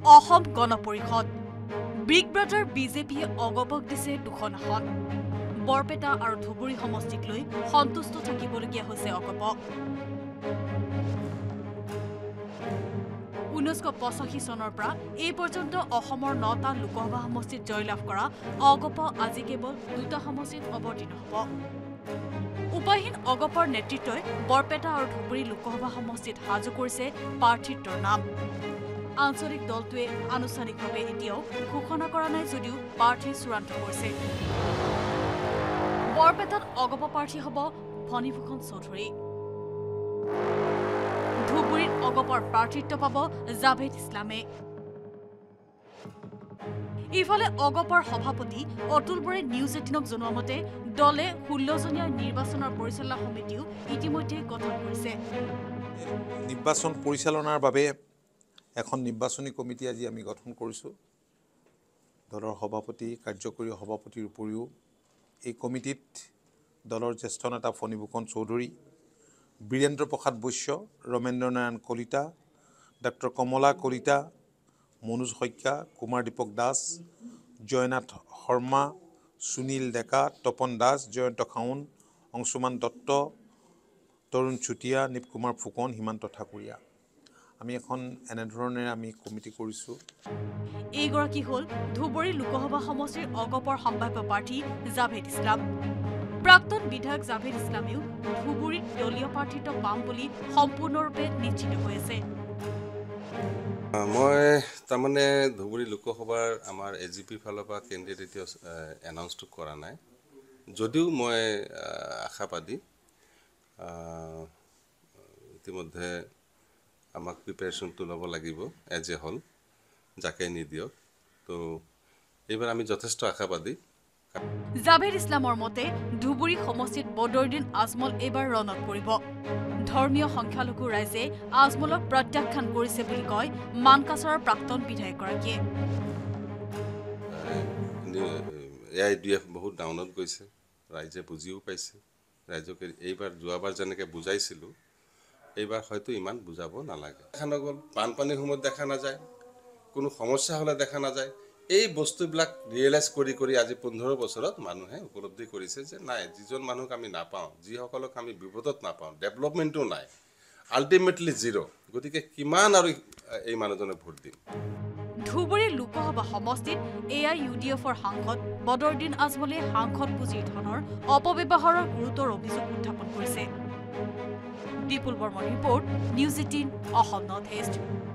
Asom Gana Parishad big brother বিজেপিয়ে অগপক দিছে দুখন আসন বৰপেটা আৰু ধুবুৰী সমষ্টিক লৈ সন্তুষ্ট থাকিবলগীয়া হৈছে অগপ 1985 চনৰ পৰা এই পৰ্যন্ত অসমৰ 9টা লোকসভা সমষ্টিত জয়লাভ কৰা অগপ আজি কেৱল 2টা সমষ্টিত অৱতীৰ্ণ হ'ব উপায়হীন অগপৰ নেতৃত্বই বৰপেটা আৰু ধুবুৰী লোকসভা সমষ্টিত সাজু কৰিছে প্ৰাৰ্থীত্বৰ নাম আঞ্চলিক দলটোৱে আনুষ্ঠানিকভাৱে এতিয়াও ঘোষণা কৰা নাই যদিও প্ৰাৰ্থী চূড়ান্ত কৰিছে বৰপেটাত অগপ প্ৰাৰ্থী হ'ব ফণীভূষণ চৌধুৰী ধুবুৰীত অগপৰ প্ৰাৰ্থিত্ব পাব জাভেদ ইছলামে ইফালে অগপৰ সভাপতি অতুল বৰে নিউজ 18ক জনোৱা মতে দলে 16জনীয়া নিৰ্বাচনৰ পৰিচালনা সমিতিও ইতিমধ্যে গঠন কৰিছে নিৰ্বাচন পৰিচালনাৰ বাবে এখন নিৰ্বাচনী কমিটি আজি আমি গঠন কৰিছো দলৰ সভাপতি কাৰ্যকৰী সভাপতিৰ উপৰিও এই কমিটিত দলৰ জ্যেষ্ঠ নেতা ফণীভূষণ চৌধুৰী বীৰেন্দ্ৰ প্ৰসাদ বৈশ্য ৰমেন্দ্ৰ নাৰায়ণ কলিতা ডক্টৰ কমলা কলিতা মনোজ শইকীয়া কুমাৰ দীপক দাস জয়নাথ শৰ্মা সুনীল ডেকা তপন দাস জয়ন্ত খাউন অংশুমান দত্ত তৰুণ চুতীয়া নিপকুমাৰ ফুকন হিমান্ত ঠাকুৰীয়া আমি এখন এনেধৰণে আমি কমিটি কৰিছো এইগৰাকী হল ধুবুৰী লোকসভা সমষ্টিৰ অগপৰ সম্ভাৱ্য প্ৰাৰ্থী জাভেদ ইছলাম প্ৰাক্তন বিধায়ক জাভেদ ইছলামেও ধুবুৰীত দলীয় প্ৰাৰ্থিত্ব পাম বুলি সম্পূৰ্ণৰূপে নিশ্চিত হৈ আছে মই তাৰমানে ধুবুৰী লোকসভাৰ আমাৰ এজিপি ফালৰ পৰা কেণ্ডিডেট এতিয়া এনাউন্সটো কৰা নাই যদিও মই আশাবাদী ইতিমধ্যে আমাক প্ৰিপাৰেশ্যনটো ল'ব লাগিব এজ এ হল যাকে নিদিয়ক তো এইবাৰ আমি যথেষ্ট আশাবাদী জাভেদ ইছলামৰ মতে ধুবুৰী সমষ্টিত বদৰুদ্দিন আজমল এইবাৰ ৰণত পৰিব ধৰ্মীয় সংখ্যালঘু ৰাইজে আজমলক প্ৰত্যাখ্যান কৰিছে বুলি কয় মানকাছৰৰ প্ৰাক্তন বিধায়কগৰাকীয়ে এআইডিএফ বহুত ডাউনত গৈছে ৰাইজে বুজিও পাইছে ৰাইজক এইবাৰ যোৱাবাৰ যেনেকৈ বুজাইছিলোঁ এইবাৰ হয়তো ইমান বুজাব নালাগে দেখা নগ'ল বানপানীৰ সময়ত দেখা নাযায় কোনো সমস্যা হ'লে দেখা নাযায় এই বস্তুবিলাক ৰিয়েলাইজ কৰি আজি 15 বছৰত মানুহে উপলব্ধি কৰিছে যে নাই যিজন মানুহক আমি নাপাওঁ যিসকলক আমি বিপদত নাপাওঁ ডেভেলপমেণ্টো নাই আল্টিমেটলি জিৰ' গতিকে কিমান আৰু এই মানুহজনে ভোট দিম ধুবুৰী লোকসভা সমষ্টিত এআইইউডিএফৰ সাংসদ বদৰুদ্দিন আজমলে সাংসদ পুঁজিৰ ধনৰ অপব্যৱহাৰৰ গুৰুতৰ অভিযোগ উত্থাপন কৰিছে Bipul Barman report news 18 Assam north east